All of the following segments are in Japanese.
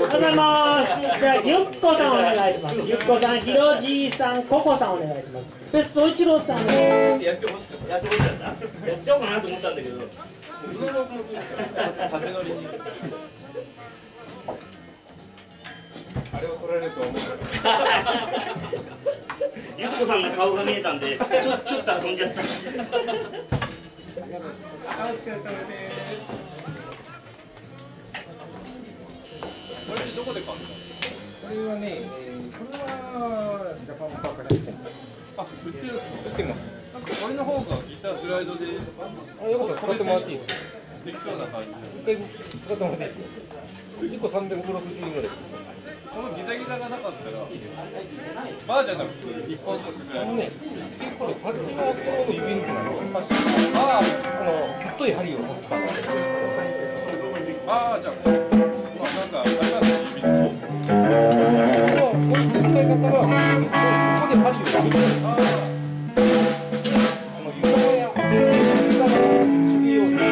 ございます。じゃあゆっこさんお願いします。ゆっこさん、ひろじいさん、ここさんお願いします。で、総一郎さん。 やってほしかった。やっちゃおうかなと思ったんだけど。縦乗りに。あれを取られると思う。ゆっこさんの顔が見えたんで、ちょっと遊んじゃった。お疲れ様です。これどこで買ったの？ これはね、これはジャパンパークです。 あ、売ってる。 売ってます。 なんかこれの方がギタースライドで、 あ、よかったら使ってもらっていいですか。 できそうな感じ。 一回使ってもらっていいですよ。1個360円ぐらいです。 このギザギザがなかったら、バーじゃなくて一本ずつぐらい。 ね、結構パッチがこの指抜きなの。この太い針を刺すから。 ああ、じゃあ、まあなんかありますね、指の。 こういう展開だったら、ここで針を抜く。床や手首用に。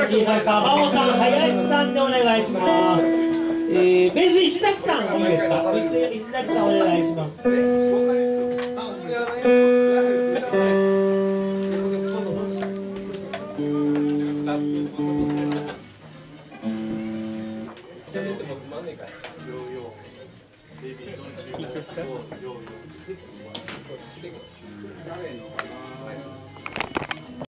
次はサバオさん、林さんでお願いします。ベース石崎さんいいですか。石崎さんお願いします。